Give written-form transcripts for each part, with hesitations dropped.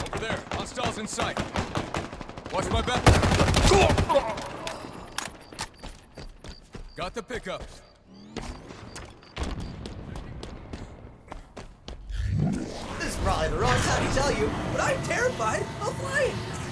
Over there. Hostiles in sight. Watch my back. Got the pickup. This is probably the wrong time to tell you, but I'm terrified of flying.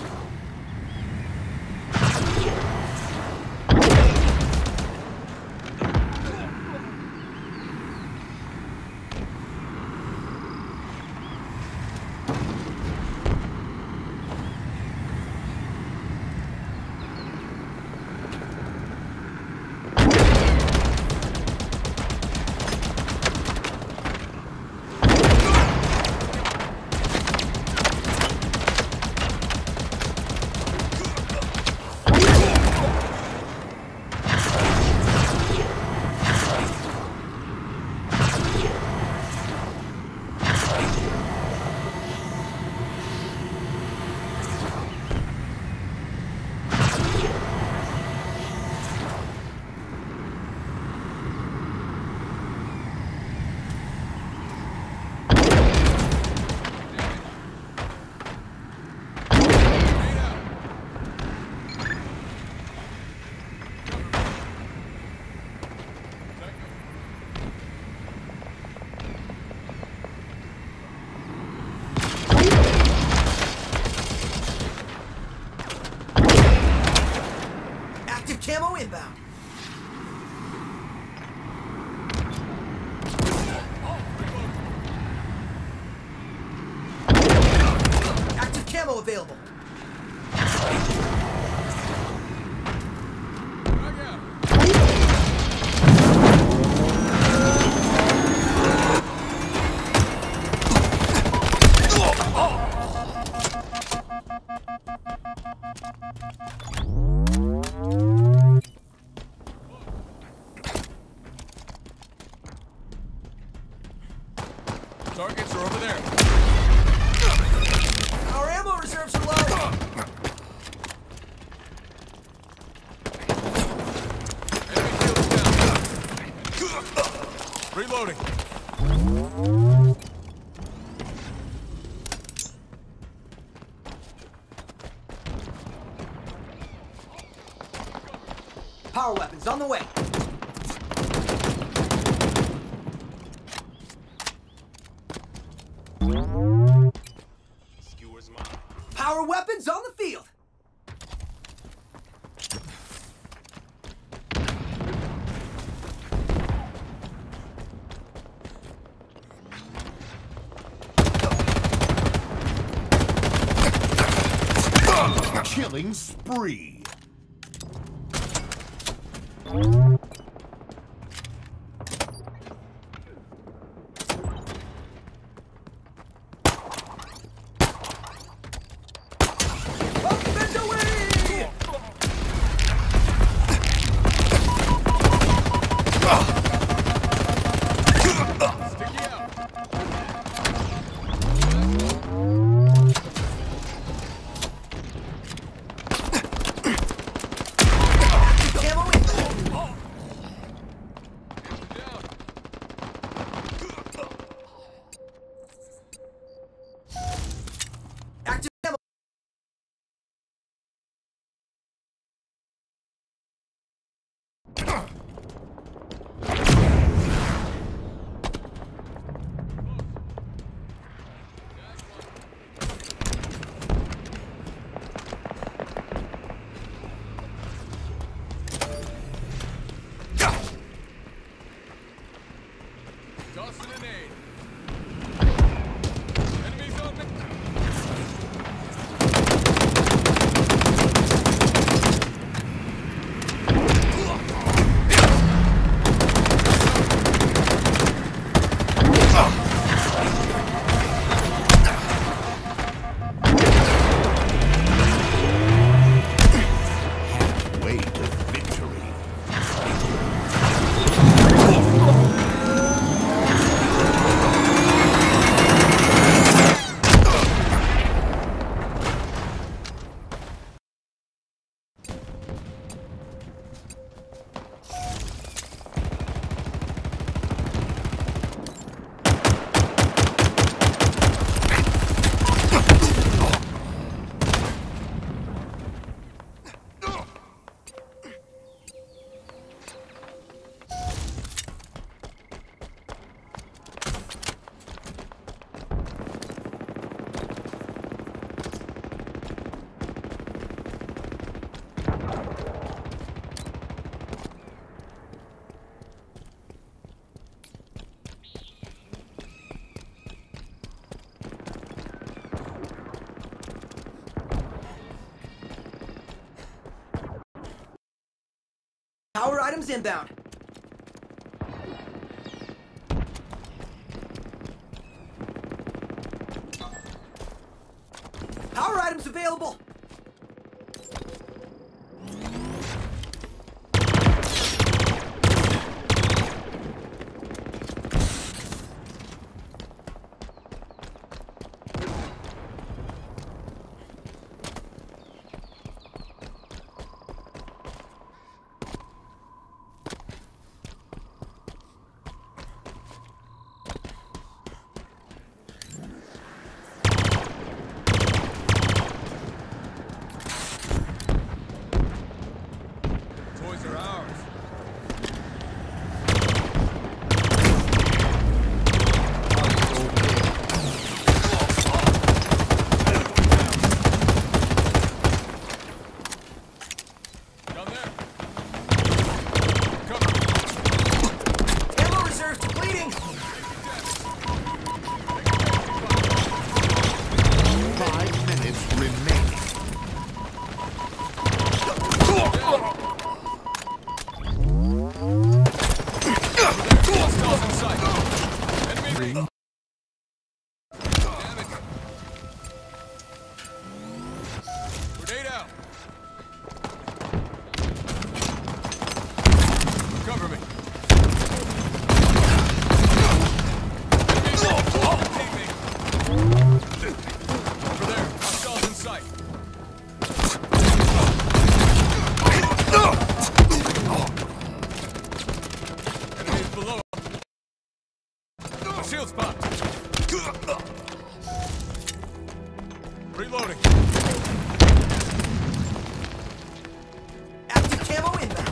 Camo inbound. Active camo available. Targets are over there. Our ammo reserves are low. Enemy shield down. Reloading. Power weapons on the way. Power weapons on the field. Killing spree. items inbound. Power items available. Toys are ours. Down there. Cover. Ammo reserves depleting. 5 minutes remaining. Hostiles in sight. Enemy. Damn it. Grenade out. Cover me. Enemy. Over there. Hostiles in sight. Enemies below. Shield spot. Reloading. Active camo inbound.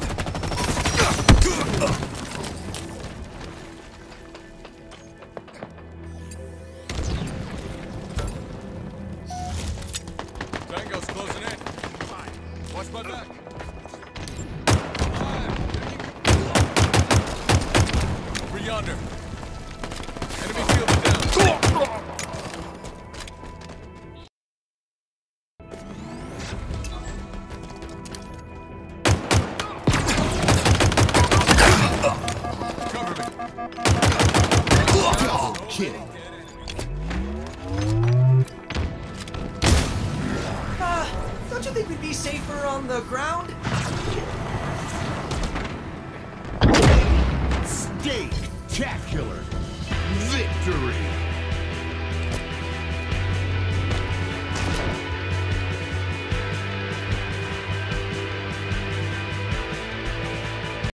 Tango's closing in. Watch my back. Over yonder. Enemy shielded down. Cover me. Double kill. Don't you think we'd be safer on the ground? Spectacular victory.